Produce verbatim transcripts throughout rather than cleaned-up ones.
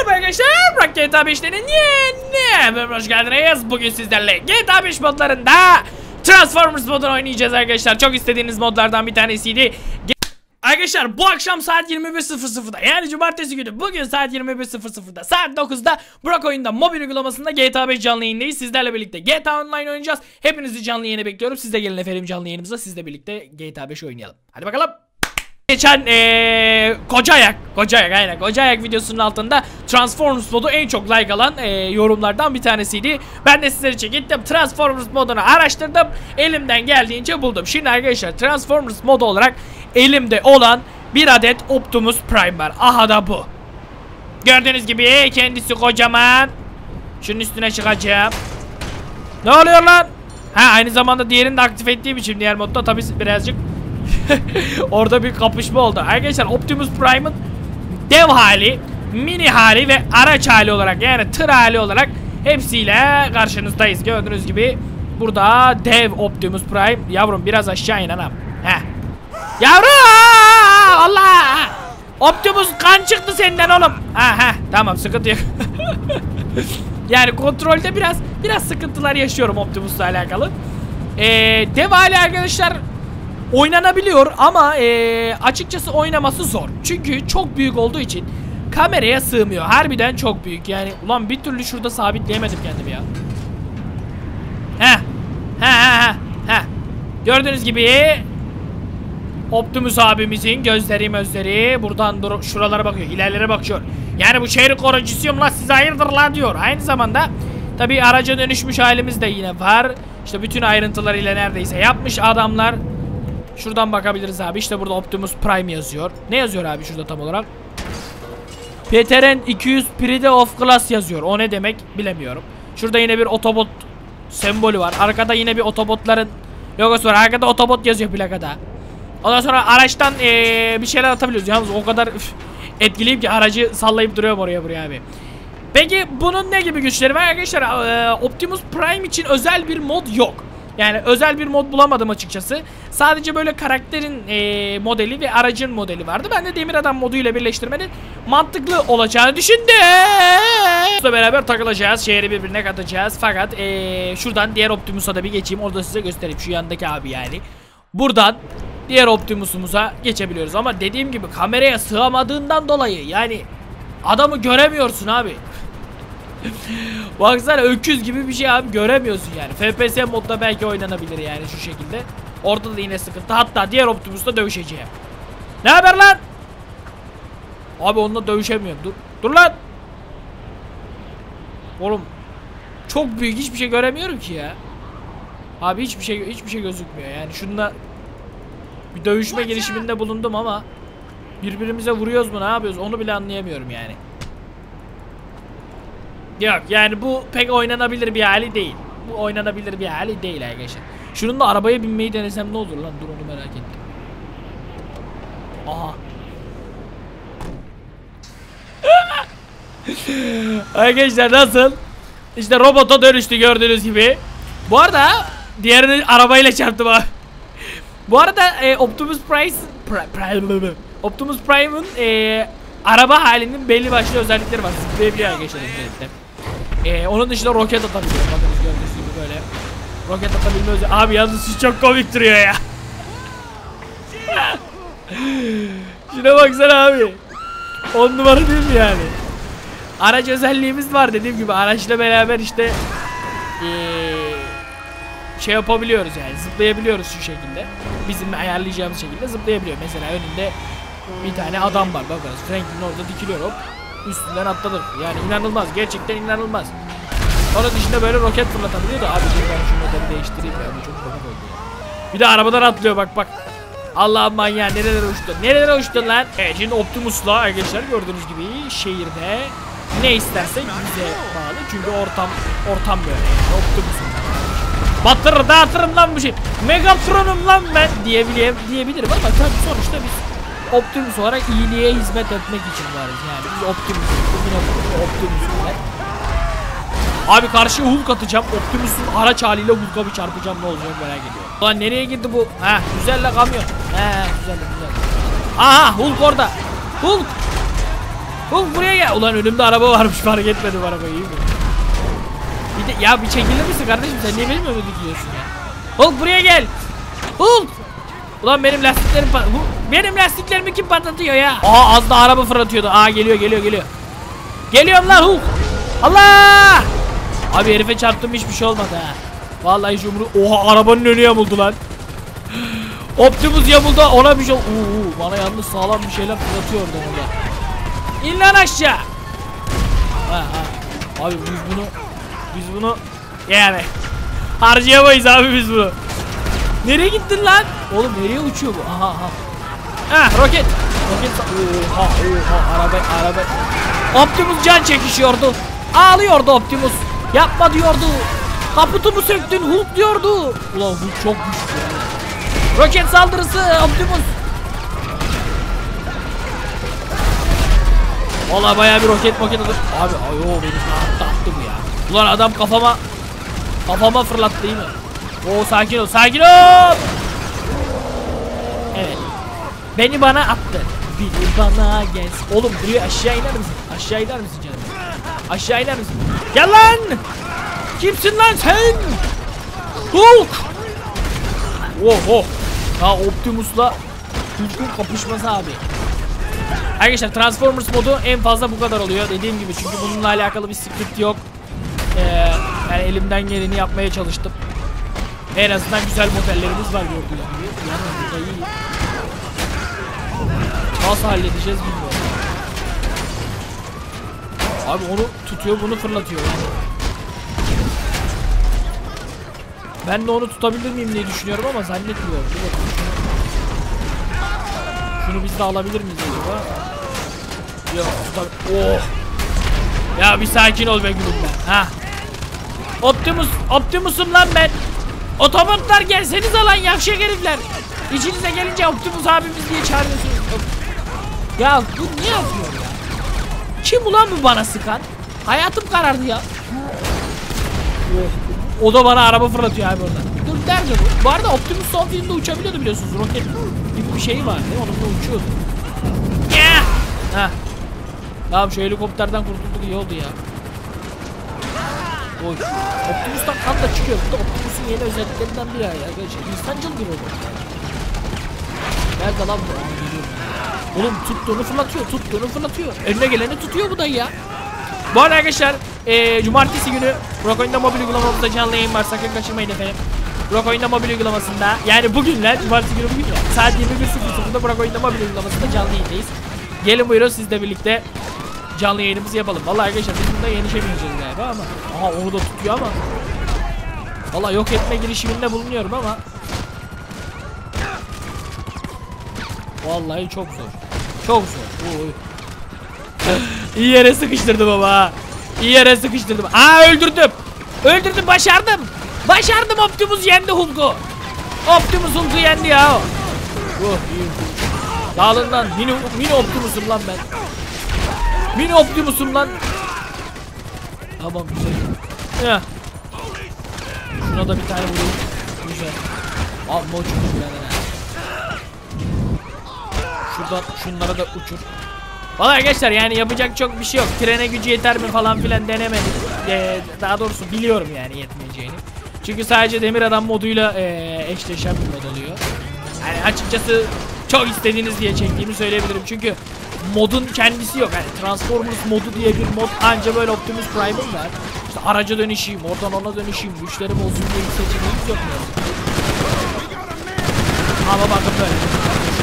Merhaba arkadaşlar, Burak G T A beş'lerin yeni bölümüne hoş geldiniz. Bugün sizlerle G T A beş modlarında Transformers modunu oynayacağız arkadaşlar. Çok istediğiniz modlardan bir tanesiydi. Arkadaşlar bu akşam saat yirmi bir sıfır sıfırda, yani cumartesi günü bugün saat yirmi bir sıfır sıfırda, saat dokuzda Burak Oyunda mobil uygulamasında G T A beş canlı yayındayız. Sizlerle birlikte G T A Online oynayacağız. Hepinizi canlı yayına bekliyorum. Siz de gelin efendim canlı yayınımıza, sizle birlikte G T A beş oynayalım. Hadi bakalım. Geçen ee, koca ayak, koca ayak aynen koca ayak videosunun altında Transformers modu en çok like alan ee, yorumlardan bir tanesiydi. Ben de sizler için gittim, Transformers modunu araştırdım, elimden geldiğince buldum. Şimdi arkadaşlar Transformers modu olarak elimde olan bir adet Optimus Prime var. Aha da bu. Gördüğünüz gibi kendisi kocaman. Şunun üstüne çıkacağım. Ne oluyor lan? Ha, aynı zamanda diğerini de aktif ettiğim için diğer modda tabi birazcık orada bir kapışma oldu. Arkadaşlar Optimus Prime'ın dev hali, mini hali ve araç hali olarak, yani tır hali olarak hepsiyle karşınızdayız. Gördüğünüz gibi burada dev Optimus Prime. Yavrum biraz aşağı in anam. Heh. Yavrum! Allah! Optimus kan çıktı senden oğlum. Ha ha, tamam, sıkıntı yok. Yani kontrolde biraz biraz sıkıntılar yaşıyorum Optimus'la alakalı. Ee, dev hali arkadaşlar oynanabiliyor ama ee, açıkçası oynaması zor. Çünkü çok büyük olduğu için kameraya sığmıyor. Harbiden çok büyük. Yani ulan bir türlü şurada sabitleyemedim kendimi ya. Heh. Heh heh heh. Gördüğünüz gibi Optimus abimizin gözleri gözleri buradan dur şuralara bakıyor, ilerlere bakıyor. Yani bu şehri koruyucusuyum la, size hayırdır la diyor. Aynı zamanda tabii araca dönüşmüş halimiz de yine var. İşte bütün ayrıntılarıyla neredeyse yapmış adamlar. Şuradan bakabiliriz abi. İşte burada Optimus Prime yazıyor. Ne yazıyor abi şurada tam olarak? P T R N iki yüz Pride of Class yazıyor. O ne demek bilemiyorum. Şurada yine bir otobot sembolü var. Arkada yine bir otobotların logosu var. Arkada otobot yazıyor plakada. Ondan sonra araçtan ee, bir şeyler atabiliyoruz. Yalnız o kadar üf, etkileyip ki aracı sallayıp duruyor oraya buraya abi. Peki bunun ne gibi güçleri var arkadaşlar? Ee, Optimus Prime için özel bir mod yok. Yani özel bir mod bulamadım açıkçası. Sadece böyle karakterin ee, modeli ve aracın modeli vardı. Ben de Demir Adam moduyla birleştirmenin mantıklı olacağını düşündüm. Bununla beraber takılacağız. Şehri birbirine katacağız. Fakat ee, şuradan diğer Optimus'a da bir geçeyim. Orada size göstereyim. Şu yandaki abi yani. Buradan diğer Optimus'umuza geçebiliyoruz. Ama dediğim gibi kameraya sığamadığından dolayı yani adamı göremiyorsun abi. Baksana, öküz gibi bir şey abi, göremiyorsun yani. F P S modda belki oynanabilir yani şu şekilde. Orada da yine sıkıntı. Hatta diğer Optimus'la dövüşeceğim. Ne haber lan? Abi onunla dövüşemiyorum. Dur. Dur lan. Oğlum çok büyük, hiçbir şey göremiyorum ki ya. Abi hiçbir şey hiçbir şey gözükmüyor yani. Şununla bir dövüşme girişiminde bulundum ama birbirimize vuruyoruz mu, ne yapıyoruz onu bile anlayamıyorum yani. Yok yani bu pek oynanabilir bir hali değil. Bu oynanabilir bir hali değil arkadaşlar. Şunun da arabaya binmeyi denesem ne olur lan, dur onu merak ettim. Aha. Arkadaşlar nasıl? İşte robota dönüştü gördüğünüz gibi. Bu arada diğerini arabayla çarptım abi. Bu arada e, Optimus Prime, Prime Optimus Prime'ın e, araba halinin belli başlı özellikleri var. Zıplayabiliyor arkadaşlar. E, onun dışında roket atabiliyor. Bakınız gördüğünüz gibi böyle roket atabilme özelliği. Abi yalnız şu çok komik duruyor ya. Şuna baksana abi. On numara değil mi yani? Araç özelliğimiz var dediğim gibi. Araçla beraber işte e, şey yapabiliyoruz yani, zıplayabiliyoruz şu şekilde. Bizim ayarlayacağımız şekilde zıplayabiliyor. Mesela önünde bir tane adam var, bakınız Franklin orada dikiliyor, hop üstünden atladı. Yani inanılmaz, gerçekten inanılmaz. Onun dışında böyle roket fırlatabiliyor da abi ben şu modeli değiştireyim ya, bu çok komik oldu ya. Bir de arabadan atlıyor, bak bak. Allah'ım manyağı, nerelere uçtun, nerelere uçtun lan. Evet, şimdi Optimus'la arkadaşlar gördüğünüz gibi şehirde ne istersek bize bağlı. Çünkü ortam ortam böyle yani. Optimus'un batırır dağıtırım lan bu şey. Megatron'um lan ben diyebilirim, diyebilirim ama tabii sonuçta biz Optimus olarak iyiliğe hizmet etmek için varız yani. Biz Optimus, Optimus. Abi karşıya Hulk atacağım. Optimus'un araç haliyle Hulk'a bir çarpacağım, ne olacak merak ediyorum. Ulan nereye gitti bu? Heh, güzel la kamyon. He güzel güzel. Aha Hulk orada. Hulk. Hulk buraya gel. Ulan önümde araba varmış, fark etmedim arabayı. İyi mi? Bir de, ya bir çekilir misin kardeşim, sen niye benim önümde gidiyorsun ya? Hulk buraya gel. Hulk. Ulan benim lastiklerim benim lastiklerimi kim patlatıyor ya? Aa az da araba fırlatıyordu. Aa geliyor geliyor geliyor. Geliyorum lan Hulk. Allah! Abi herife çarptım, hiçbir şey olmadı ha. Vallahi yumru. Oha arabanın önü yamuldu lan. Optimus yamuldu, ona bir şey. Oo, bana yalnız sağlam bir şeyler fırlatıyor oradan orada. İn lan aşağı. Ha, ha. Abi biz bunu biz bunu yani harcayamayız abi biz bunu. Nereye gittin lan? Oğlum nereye uçuyor bu? Aha aha. Ha roket. Roket. Oha oha araba araba. Optimus can çekişiyordu. Ağlıyordu Optimus. Yapma diyordu. Kaputumu söktün Hulk diyordu. Ulan Hulk çok güçlü. Roket saldırısı Optimus. Vallahi bayağı bir roket roket alır. Abi ayo beni attı bu ya. Ulan adam kafama kafama fırlattı değil mi? Oo sakin ol sakin ol. Evet. Beni bana attı. Biri bana gelsin. Oğlum buraya aşağı iner misin? Aşağı iner misin canım? Aşağı iner misin? Gel lan! Kimsin lan sen? Hulk! Oh oh. Ya Optimus'la Hulk'un kapışması abi. Arkadaşlar Transformers modu en fazla bu kadar oluyor dediğim gibi, çünkü bununla alakalı bir script yok. Ee, yani elimden geleni yapmaya çalıştım. En azından güzel modellerimiz var gördüğünüz gibi. Yani burada iyi. Nasıl halledeceğiz bilmiyorum. Abi onu tutuyor, bunu fırlatıyor yani. Ben de onu tutabilir miyim diye düşünüyorum ama zannetmiyorum. Şunu biz de alabilir miyiz acaba? Yok tutab- Oh. Ya bir sakin ol be gülüm ben. Ha. Optimus, Optimus'um lan ben. Otobotlar gelseniz alan yavşak herifler. İçinize gelince Optimus abimiz diye çağırıyorsunuz. Ya bu ne yapıyor ya? Kim ulan bu bana sıkan? Hayatım karardı ya. Oh. O da bana araba fırlatıyor abi oradan. Dur derce bu. Bu arada Optimus son filmde uçabiliyordu biliyorsunuz. Roket gibi bir şey vardı. Onunla uçuyordu. Ya. Ha. Tamam şu helikopterden kurtulduk, iyi oldu ya. Oy. Optimus'tan kan da çıkıyor. Bu da Optimus'un yeni özelliklerinden biri arkadaşlar. İnsancıl bir robot. Nerede lan bu? Oğlum tuttuğunu fırlatıyor, tuttuğunu fırlatıyor. Önüne geleni tutuyor bu da ya. Bu arada arkadaşlar e, cumartesi günü Burak Oyunda mobil uygulamamızda canlı yayın var, sakın kaçırmayın efendim. Burak Oyunda mobil uygulamasında, yani bugünler cumartesi günü bugün ya, saat yirmi bir sıfır sıfırda Burak Oyunda mobil uygulamasında canlı yayındayız. Gelin buyurun sizle birlikte canlı yayınımızı yapalım. Vallahi arkadaşlar biz bunda yenişemeyeceğiz galiba ama. Aha onu da tutuyor ama. Vallahi yok etme girişiminde bulunuyorum ama. Vallahi çok zor. Çok zor. Oy. İyi yere sıkıştırdım ama. İyi yere sıkıştırdım. Aa öldürdüm. Öldürdüm, başardım. Başardım, Optimus yendi Hulk'u. Optimus Hulk'u yendi ya. Oh iyi. Dağılın lan. Mini, mini Optimus'um lan ben. Mini Optimus'um lan. Tamam güzel. Ya. Şuna da bir tane vurayım. Güzel. Al moç uçur. Şuradan şunlara da uçur. Vallahi arkadaşlar yani yapacak çok bir şey yok. Trene gücü yeter mi falan filan denemedim. Ee, daha doğrusu biliyorum yani yetmeyeceğini. Çünkü sadece Demir Adam moduyla ee, eşleşen bir mod oluyor. Yani açıkçası çok istediğiniz diye çektiğimi söyleyebilirim. Çünkü modun kendisi yok. Yani Transformers modu diye bir mod anca böyle Optimus Prime'ın var. İşte araca dönüşeyim, oradan ona dönüşeyim, güçlerim olsun diye bir seçeneğimiz yok mu? Ama bakın böyle.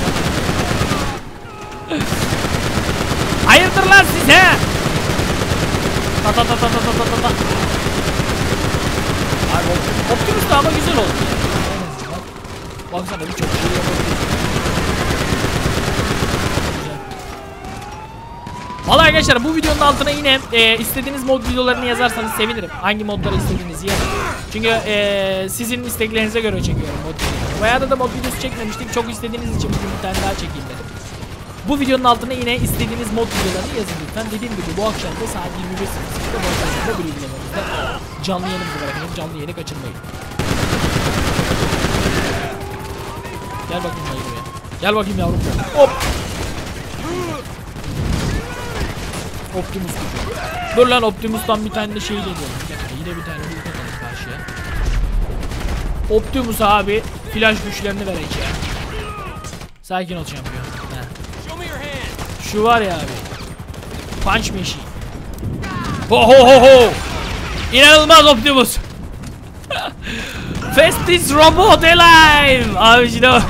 Hayırdır lan size? Ta ta ta ta ta ta ta ta. Abi Optimus da ama güzel oldu. Baksana birçok şey yapabilir. Vallahi arkadaşlar bu videonun altına yine e, istediğiniz mod videolarını yazarsanız sevinirim. Hangi modları istediğinizi yazın. Çünkü e, sizin isteklerinize göre çekiyorum mod videoları. Bayağı da, da mod videosu çekmemiştik. Çok istediğiniz için bugün bir tane daha çekeyim dedim. Bu videonun altına yine istediğiniz mod videolarını yazın lütfen. Dediğim gibi bu akşam da saat yirmi bir sıfır sıfırda bu akşam da bir uygulamamızda canlı yayınımızı bırakın. Canlı yayını kaçırmayın. Gel bakayım buraya. Gel bakayım yavrum. Hop. Optimus gücü. Dur lan, Optimus'tan bir tane de şey deniyorum. Bir dakika, yine bir tane Hulk atalım karşıya. Optimus abi flash güçlerini vereceğim. Sakin ol şampiyon. Heh. Şu var ya abi. Punch machine. Ho ho ho ho. İnanılmaz Optimus. Fastest robot alive. Abi şimdi bak.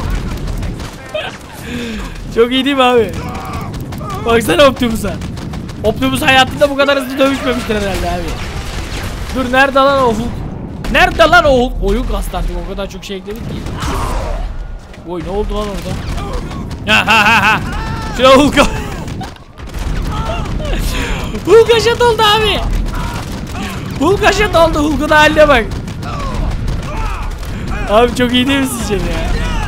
Çok iyi değil mi abi? Baksana Optimus'a. Optimus hayatında bu kadar hızlı dövüşmemiştir herhalde abi. Dur, nerede lan o Hulk? Nerede lan o Hulk? O Hulk hasta artık, o kadar çok şey ekledik ki. Oy, ne oldu lan orada? Ha ha ha ha. Şuna Hulk'a. Hulk aşat oldu abi. Hulk aşat oldu. Hulk'un haline bak. Abi çok iyi değil mi sizce ya?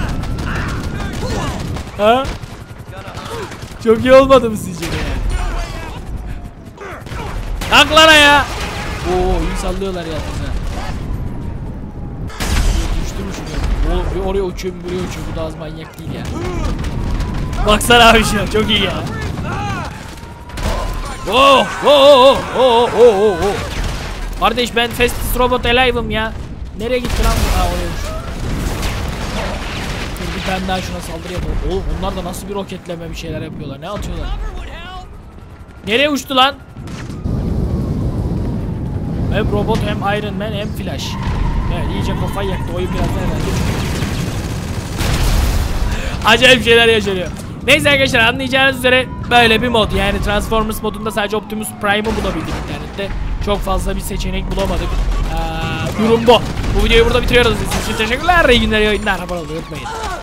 Ha? Çok iyi olmadı mı sizce ya? Tanklara ya. Oo, iyi sallıyorlar ya size. Düştü mü şuraya? Oğlum bir oraya uçuyor, bir buraya uçuyor. Bu da az manyak değil ya. Baksana abi şuna, çok iyi ya. Oh, oh, oh, oh, oh, oh, oh. Kardeş, ben Fastest Robot Alive'ım ya. Nereye gitti lan bu? Ha, oraya uçtu. Dur, bir tane daha şuna saldırı yapalım. Oğlum bunlar da nasıl bir roketleme bir şeyler yapıyorlar. Ne atıyorlar? Nereye uçtu lan? Hem robot hem Iron Man hem Flash. Evet, iyice kafayı yaktı. Oyun biraz herhalde. Acayip şeyler yaşanıyor. Neyse arkadaşlar, anlayacağınız üzere böyle bir mod. Yani Transformers modunda sadece Optimus Prime'ı bulabildik internette. Çok fazla bir seçenek bulamadık. Ee, durum bu. Bu videoyu burada bitiriyoruz. Sizin için teşekkürler. İyi günler, iyi oyunlar. Abone olmayı unutmayın.